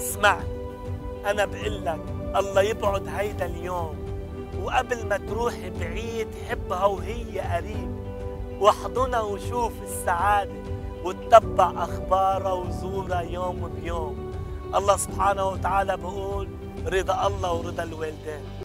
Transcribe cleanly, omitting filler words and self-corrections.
اسمعني، أنا بقول لك الله يبعد هيدا اليوم، وقبل ما تروحي بعيد حبها وهي قريب، واحضنها وشوف السعادة، واتبع أخبارها وزورها يوم بيوم. الله سبحانه وتعالى بقول رضا الله ورضا الوالدين.